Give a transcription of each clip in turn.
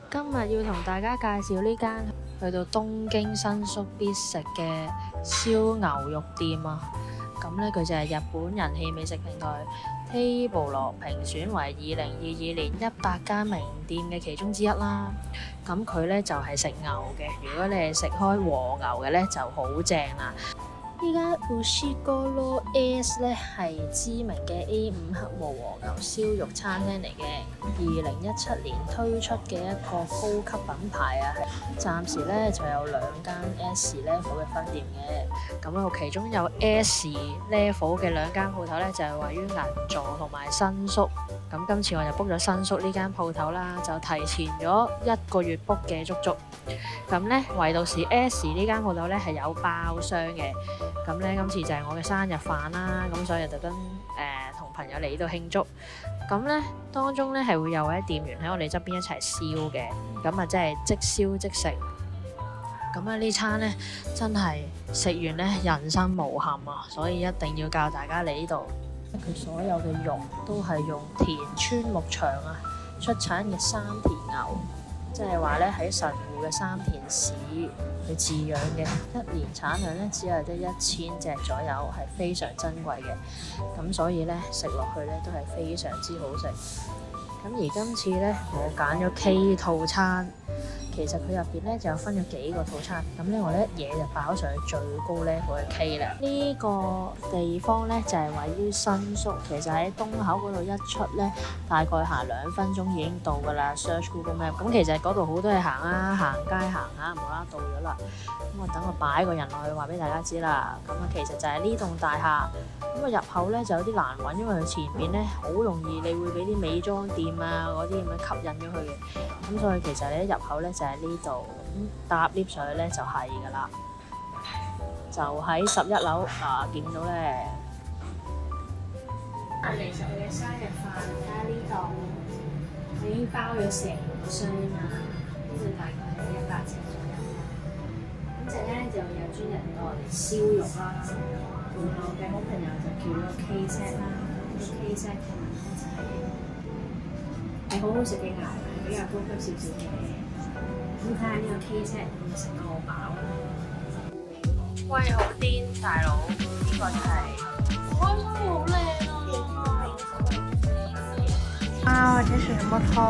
今日要同大家介紹呢間去到東京新宿必食嘅燒牛肉店啊！咁呢，佢就係日本人氣美食平台 Table 評選為2022年100間名店嘅其中之一啦。咁佢呢就係食牛嘅，如果你係食開和牛嘅呢，就好正啦。呢間 Ushiguro S 咧係知名嘅 A5 黑毛和牛燒肉餐廳嚟嘅，2017年推出嘅一個高級品牌啊，暫時咧就有2間 S level 嘅分店嘅，咁啊其中有 S level 嘅2間鋪頭咧就係位於銀座同埋新宿，咁今次我就 book 咗新宿呢間鋪頭啦，就提前咗1個月 book 嘅足足，咁咧唯獨是 S 呢間鋪頭咧係有包廂嘅。咁咧，今次就係我嘅生日飯啦，咁所以特登同朋友嚟呢度慶祝。咁咧，當中咧係會有位店員喺我哋側邊一齊燒嘅，咁啊即係即燒即食。咁啊呢餐咧真係食完咧人生無憾啊，所以一定要教大家嚟呢度。佢所有嘅肉都係用田村牧場啊出產嘅山田牛。即係話咧喺神戶嘅三田市去飼養嘅，一年產量咧只係得1000隻左右，係非常珍貴嘅。咁所以咧食落去咧都係非常之好食。咁而今次咧我揀咗 K 套餐，其實佢入邊咧就有分咗幾個套餐。咁咧我咧一嘢就爆上去最高 level 嘅 K 啦。呢個地方咧就係位於新宿，其實喺東口嗰度一出咧，大概行2分鐘已經到㗎啦。Search Google Map， 咁其實嗰度好多嘢行啊，行街行下，無啦啦到咗啦。咁我等我擺個人落去話俾大家知啦。咁啊其實就係呢棟大廈。咁啊入口咧就有啲難揾，因為佢前面咧好容易你會俾啲美妝店啊嗰啲咁樣吸引咗佢嘅。咁所以其實你一入口咧就喺呢度，咁搭 lift 上去咧就係㗎啦。就喺11樓啊，見到咧。嚟食佢嘅生日飯，睇下呢度，我已經包咗成箱啦。呢度大概係100尺左右。咁陣間就有專人幫我哋燒肉啦。然後嘅好朋友就叫咗 K set 啦，呢個 K set 係好好食嘅牛，比較高級少少嘅。咁睇下呢個 K set 會唔會食到我飽啦？喂，好癲，大佬，呢個就係開心好靚啊！這是什麼湯？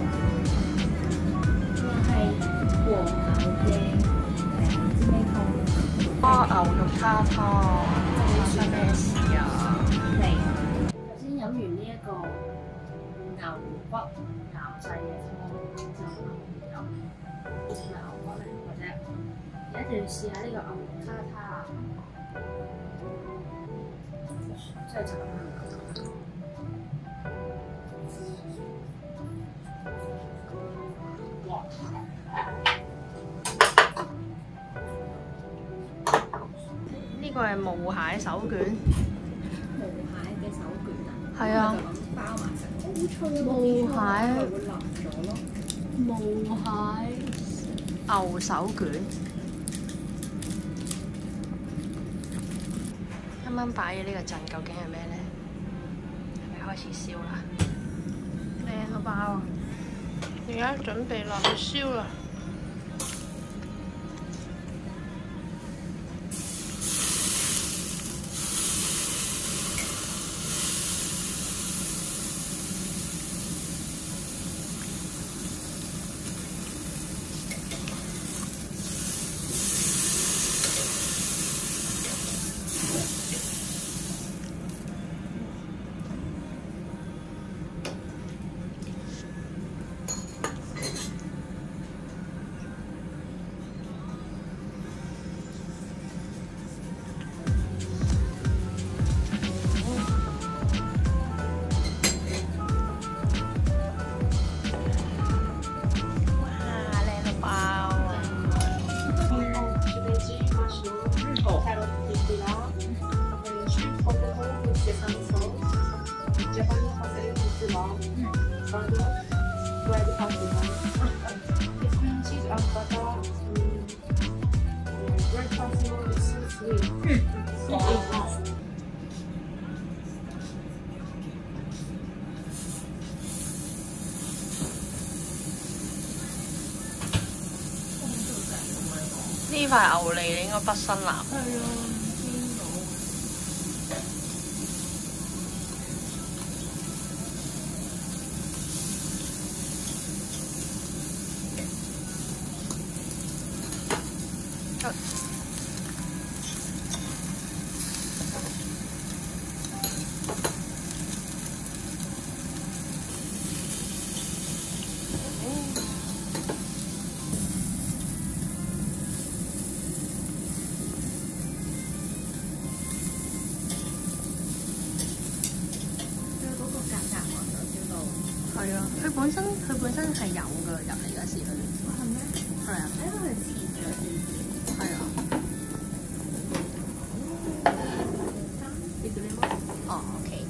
呢個係和牛嘅唔知咩湯。牛肉叉湯，發生咩事啊？嚟，頭先飲完呢一個牛骨熬製嘅湯，就飲牛骨嚟或者，而家就要試下呢個牛肉叉叉，真係慘啊！哇！呢個係毛蟹手卷，毛蟹嘅手卷啊，係啊，包埋實，好脆啊！毛蟹會腍咗咯，毛蟹牛手卷，啱啱擺嘅呢個陣究竟係咩咧？係咪開始燒啦？靚個包啊！而家準備落去燒啦。 呢塊牛脷你應該畢生難。 係啊，邊度？ 係啊，佢本身係有㗎，入嚟嗰時佢。 係咩？ 係啊。 因為佢切咗少少。 係啊。哦，OK。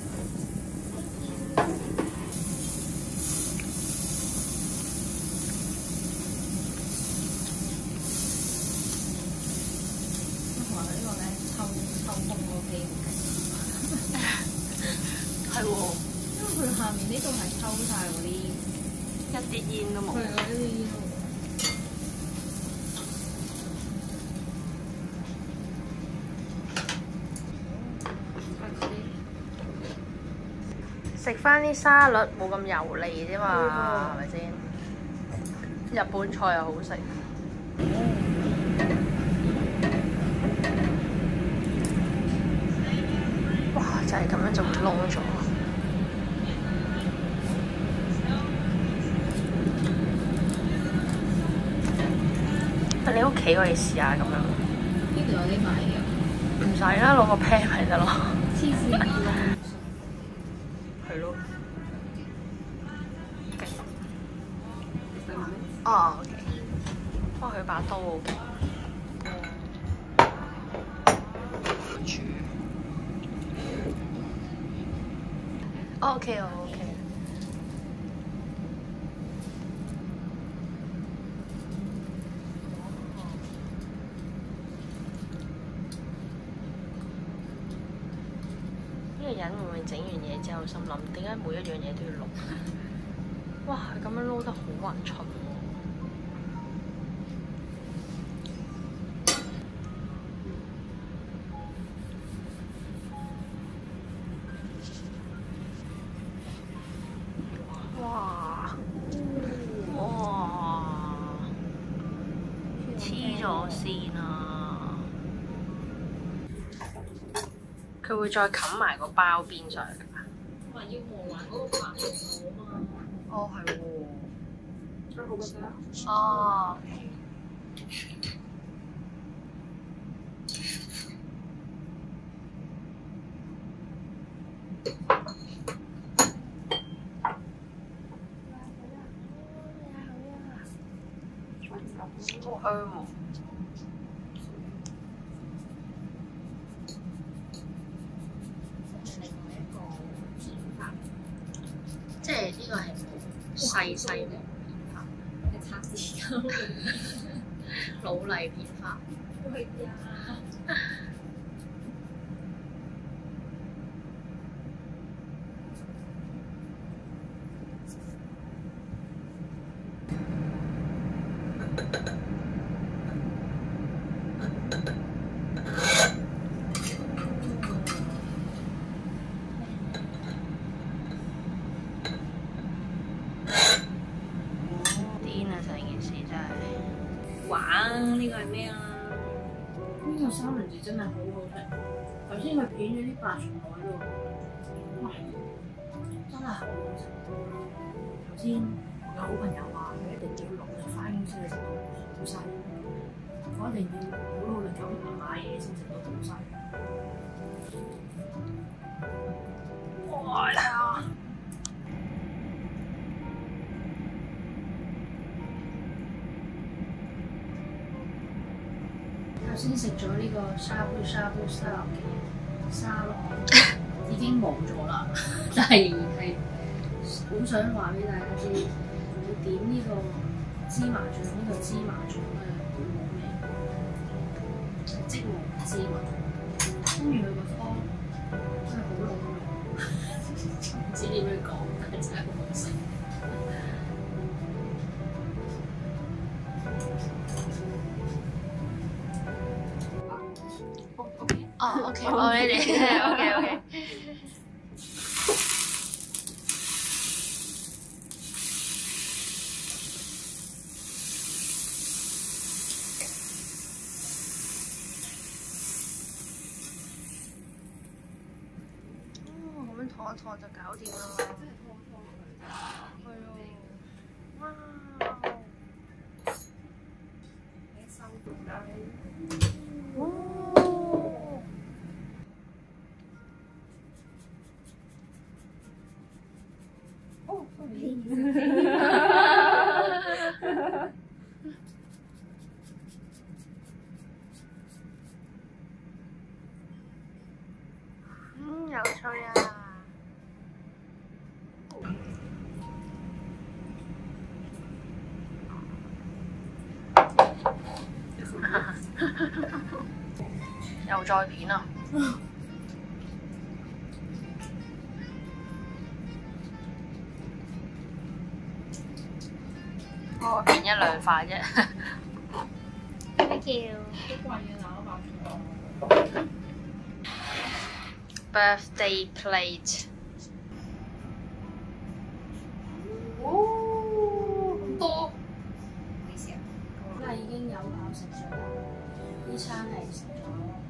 同埋佢呢個咧，抽風個機好勁。 係喎。 因為佢下面呢度係抽晒嗰啲， 一啲煙都冇。 係啊，一啲煙都冇。 食翻啲沙律冇咁油膩啫嘛，係咪先？日本菜又好食。哇！就係咁樣就會燶咗。你屋企可以試下咁樣。 邊度有啲賣嘅？ 唔使啦，攞個 pan 咪得咯。 黐線㗎！ 係咯。哦，OK。不過佢把刀好勁。煮。OK，我 OK。呢個人會唔會整完嘢之後心諗，點解每一樣嘢都要錄？哇！佢咁樣撈得好勻循喎。哇！哇！黐咗線啊！佢會再冚埋個包邊上去㗎。 話要磨埋嗰個白油啊嘛。 哦，係喎。 真係好㗎。 哦。好香喎！即係呢個係細細嘅片法， 係擦字膠。 老泥片法。 會呀。呢個係咩啊？呢個三文治真係好好食。頭先佢片咗啲白松露喺度，哇！真係好好食。頭先我好朋友話佢一定要努力翻工先食到好細，我一定要好努力咁唔買嘢先食到好細。哇！頭先食咗呢個沙煲style嘅沙律，已經冇咗啦，但係仍然係好想話俾大家知，會點呢個芝麻醬，呢個芝麻醬咧好好味，即磨芝麻，跟住佢個湯真係好濃郁，唔知點樣講，但係真係好好食。 哦，OK，我呢啲，OK。咁樣拖一拖就搞掂啦。係啊！哇！有趣啊！又再片啊！我片一兩塊啫。Thank you。 Birthday plate。 咁多，幾時啊？咁係已經有飽食咗啦，呢餐係食咗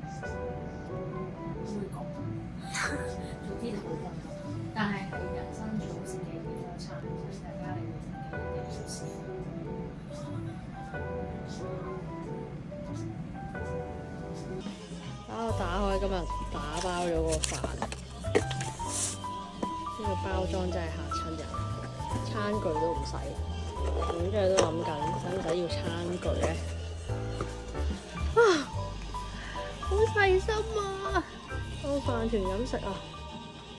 會講，早啲就好瞓，但係人生最好自己呢個餐，所以大家嚟到一定要試。 我打開今日打包咗個飯，呢個包裝真係嚇親人，餐具都唔使。咁即係都諗緊，使唔使要餐具咧？啊，好細心啊！當飯團咁食啊！